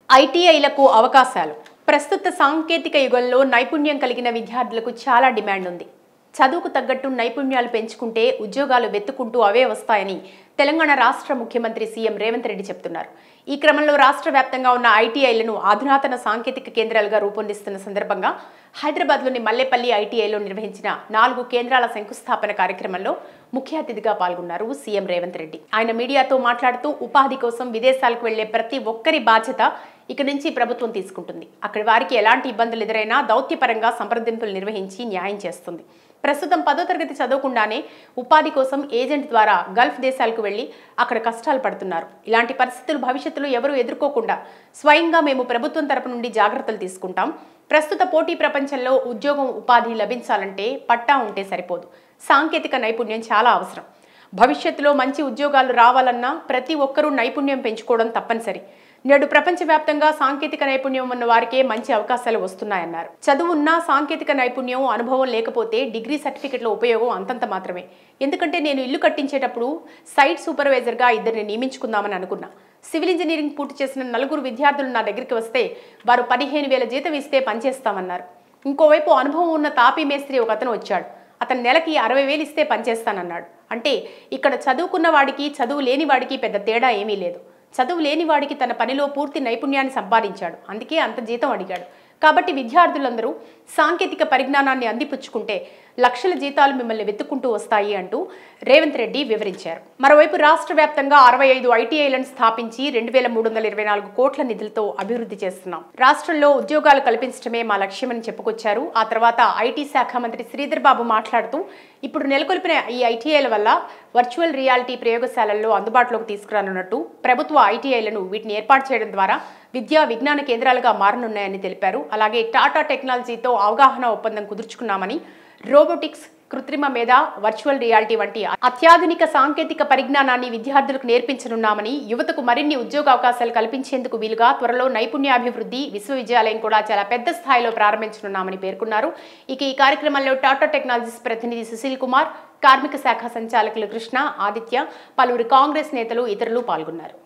ఐటీఐలకు అవకాశాలు. ప్రస్తుత సాంకేతిక యుగంలో నైపుణ్యం కలిగిన విద్యార్థులకు చాలా డిమాండ్ ఉంది. చదువుకు తగ్గట్టు నైపుణ్యాలు పెంచుకుంటే ఉద్యోగాలు వెతుక్కుంటూ అవే వస్తాయని తెలంగాణ రాష్ట్ర ముఖ్యమంత్రి సీఎం రేవంత్ రెడ్డి చెప్తున్నారు. ఈ క్రమంలో రాష్ట్ర వ్యాప్తంగా ఉన్న ఐటీఐలను అధునాతన సాంకేతిక కేంద్రాలుగా రూపొందిస్తున్న సందర్భంగా హైదరాబాద్లోని మల్లెపల్లి ఐటీఐలో నిర్వహించిన 4 కేంద్రాల శంకుస్థాపన కార్యక్రమంలో ముఖ్య అతిథిగా పాల్గొన్నారు సీఎం రేవంత్ రెడ్డి. ఆయన మీడియాతో మాట్లాడుతూ ఉపాధి కోసం విదేశాలకు వెళ్లే ప్రతి ఒక్కరి బాధ్యత ఇక నుంచి ప్రభుత్వం తీసుకుంటుంది. అక్కడి వారికి ఎలాంటి ఇబ్బందులు ఎదురైనా దౌత్యపరంగా సంప్రదింపులు నిర్వహించి న్యాయం చేస్తుంది. ప్రస్తుతం 10వ తరగతి చదవకుండానే ఉపాధి కోసం ఏజెంట్ ద్వారా గల్ఫ్ దేశాలకు వెళ్లి అక్కడ కష్టాలు పడుతున్నారు. ఇలాంటి పరిస్థితులు భవిష్యత్తులో ఎవరూ ఎదుర్కోకుండా స్వయంగా మేము ప్రభుత్వం తరపు నుండి జాగ్రత్తలు తీసుకుంటాం. ప్రస్తుత పోటీ ప్రపంచంలో ఉద్యోగం ఉపాధి లభించాలంటే పట్టా ఉంటే సరిపోదు, సాంకేతిక నైపుణ్యం చాలా అవసరం. భవిష్యత్తులో మంచి ఉద్యోగాలు రావాలన్నా ప్రతి ఒక్కరూ నైపుణ్యం పెంచుకోవడం తప్పనిసరి. నేడు ప్రపంచవ్యాప్తంగా సాంకేతిక నైపుణ్యం ఉన్న వారికే మంచి అవకాశాలు వస్తున్నాయన్నారు. చదువున్నా సాంకేతిక నైపుణ్యం అనుభవం లేకపోతే డిగ్రీ సర్టిఫికెట్ల ఉపయోగం అంతంత మాత్రమే. ఎందుకంటే నేను ఇల్లు కట్టించేటప్పుడు సైట్ సూపర్వైజర్గా 2ని నియమించుకుందామని అనుకున్నా. సివిల్ ఇంజనీరింగ్ పూర్తి చేసిన 4 విద్యార్థులు నా దగ్గరికి వస్తే వారు 15,000 జీతం ఇస్తే పనిచేస్తామన్నారు. ఇంకోవైపు అనుభవం ఉన్న తాపీ మేస్త్రి ఒక అతను వచ్చాడు. అతను నెలకి 60,000 ఇస్తే పనిచేస్తానన్నాడు. అంటే ఇక్కడ చదువుకున్న వాడికి చదువు లేని వాడికి పెద్ద తేడా ఏమీ లేదు. చదువు లేని వాడికి తన పనిలో పూర్తి నైపుణ్యాన్ని సంపాదించాడు, అందుకే అంత జీతం అడిగాడు. కాబట్టి విద్యార్థులందరూ సాంకేతిక పరిజ్ఞానాన్ని అందిపుచ్చుకుంటే లక్షల జీతాలు మిమ్మల్ని వెతుక్కుంటూ వస్తాయి అంటూ రేవంత్ రెడ్డి వివరించారు. మరోవైపు రాష్ట్ర వ్యాప్తంగా 65 ఐటీఐలను స్థాపించి 2,324 కోట్ల నిధులతో అభివృద్ధి చేస్తున్నాం. రాష్ట్రంలో ఉద్యోగాలు కల్పించడమే మా లక్ష్యమని చెప్పుకొచ్చారు. ఆ తర్వాత ఐటీ శాఖ మంత్రి శ్రీధర్ బాబు మాట్లాడుతూ ఇప్పుడు నెలకొల్పిన ఈ ఐటీఐల వల్ల వర్చువల్ రియాలిటీ ప్రయోగశాలల్లో అందుబాటులోకి తీసుకురానున్నట్టు, ప్రభుత్వ ఐటీఐలను వీటిని ఏర్పాటు చేయడం ద్వారా విద్యా విజ్ఞాన కేంద్రాలుగా మారనున్నాయని తెలిపారు. అలాగే టాటా టెక్నాలజీతో అవగాహన ఒప్పందం కుదుర్చుకున్నామని, రోబోటిక్స్, కృత్రిమ మేధ, వర్చువల్ రియాలిటీ వంటి అత్యాధునిక సాంకేతిక పరిజ్ఞానాన్ని విద్యార్థులకు నేర్పించనున్నామని, యువతకు మరిన్ని ఉద్యోగ అవకాశాలు కల్పించేందుకు వీలుగా త్వరలో నైపుణ్యాభివృద్ధి విశ్వవిద్యాలయం కూడా చాలా పెద్ద స్థాయిలో ప్రారంభించనున్నామని పేర్కొన్నారు. ఇక ఈ కార్యక్రమంలో టాటా టెక్నాలజీస్ ప్రతినిధి సుశీల్ కుమార్, కార్మిక శాఖ సంచాలకులు కృష్ణ, ఆదిత్య, పలువురు కాంగ్రెస్ నేతలు, ఇతరులు పాల్గొన్నారు.